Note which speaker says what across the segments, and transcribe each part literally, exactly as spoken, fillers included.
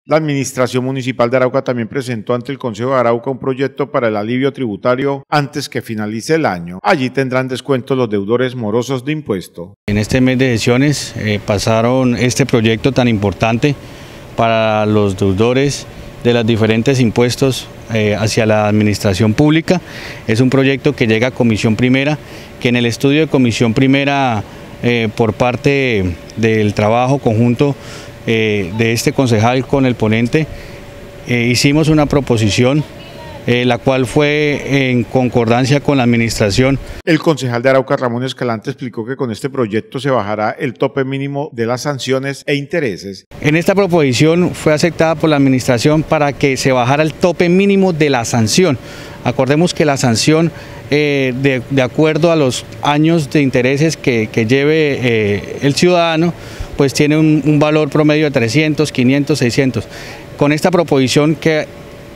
Speaker 1: La Administración Municipal de Arauca también presentó ante el Consejo de Arauca un proyecto para el alivio tributario antes que finalice el año. Allí tendrán descuento los deudores morosos de impuesto.
Speaker 2: En este mes de sesiones eh, pasaron este proyecto tan importante para los deudores de los diferentes impuestos eh, hacia la administración pública. Es un proyecto que llega a Comisión Primera, que en el estudio de Comisión Primera eh, por parte del trabajo conjunto Eh, de este concejal con el ponente, eh, hicimos una proposición eh, la cual fue en concordancia con la administración.
Speaker 1: El concejal de Arauca, Ramón Escalante, explicó que con este proyecto se bajará el tope mínimo de las sanciones e intereses.
Speaker 2: En esta proposición fue aceptada por la administración para que se bajara el tope mínimo de la sanción. Acordemos que la sanción, eh, de, de acuerdo a los años de intereses que, que lleve eh, el ciudadano, pues tiene un, un valor promedio de trescientos, quinientos, seiscientos. Con esta proposición que,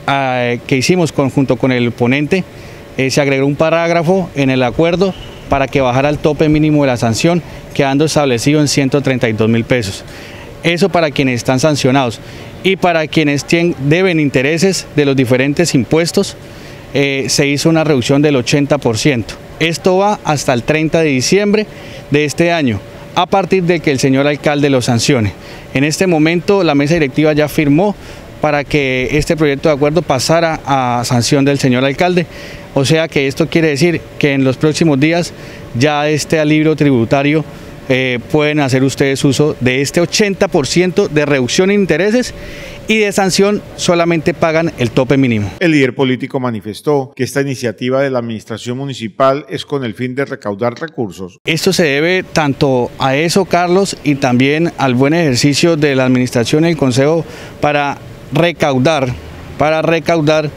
Speaker 2: eh, que hicimos con, junto con el ponente, eh, se agregó un parágrafo en el acuerdo para que bajara el tope mínimo de la sanción, quedando establecido en ciento treinta y dos mil pesos. Eso para quienes están sancionados. Y para quienes tienen, deben intereses de los diferentes impuestos, eh, se hizo una reducción del ochenta por ciento. Esto va hasta el treinta de diciembre de este año, a partir de que el señor alcalde lo sancione. En este momento la mesa directiva ya firmó para que este proyecto de acuerdo pasara a sanción del señor alcalde, o sea que esto quiere decir que en los próximos días ya este alivio tributario eh, pueden hacer ustedes uso de este ochenta por ciento de reducción en intereses, y de sanción solamente pagan el tope mínimo.
Speaker 1: El líder político manifestó que esta iniciativa de la administración municipal es con el fin de recaudar recursos.
Speaker 2: Esto se debe tanto a eso, Carlos, y también al buen ejercicio de la administración y el consejo para recaudar, para recaudar,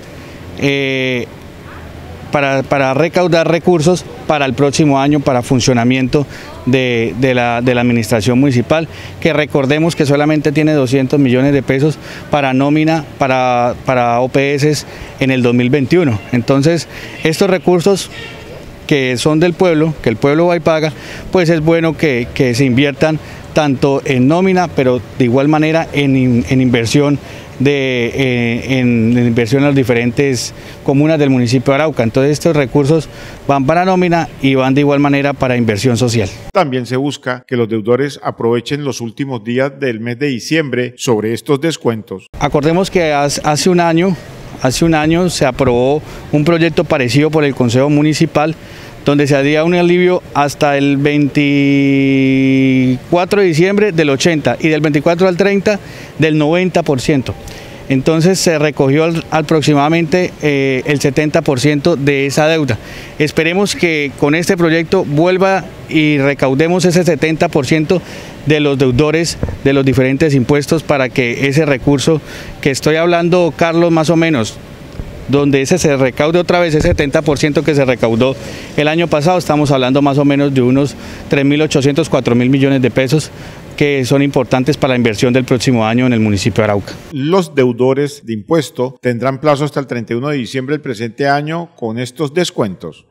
Speaker 2: eh, para, para recaudar recursos para el próximo año, para funcionamiento de, de, la, de la administración municipal, que recordemos que solamente tiene doscientos millones de pesos para nómina, para, para O P S en el dos mil veintiuno. Entonces, estos recursos que son del pueblo, que el pueblo va y paga, pues es bueno que, que se inviertan tanto en nómina, pero de igual manera en, en inversión de eh, en, en inversión en las diferentes comunas del municipio de Arauca. Entonces estos recursos van para nómina y van de igual manera para inversión social.
Speaker 1: También se busca que los deudores aprovechen los últimos días del mes de diciembre sobre estos descuentos.
Speaker 2: Acordemos que hace un año, hace un año se aprobó un proyecto parecido por el Consejo Municipal, donde se haría un alivio hasta el veinticuatro de diciembre del ochenta y del veinticuatro al treinta del noventa por ciento. Entonces se recogió aproximadamente eh, el setenta por ciento de esa deuda. Esperemos que con este proyecto vuelva y recaudemos ese setenta por ciento de los deudores de los diferentes impuestos, para que ese recurso que estoy hablando, Carlos, más o menos, donde ese se recaude otra vez, ese setenta por ciento que se recaudó el año pasado, estamos hablando más o menos de unos tres mil ochocientos, cuatro mil millones de pesos, que son importantes para la inversión del próximo año en el municipio de Arauca.
Speaker 1: Los deudores de impuesto tendrán plazo hasta el treinta y uno de diciembre del presente año con estos descuentos.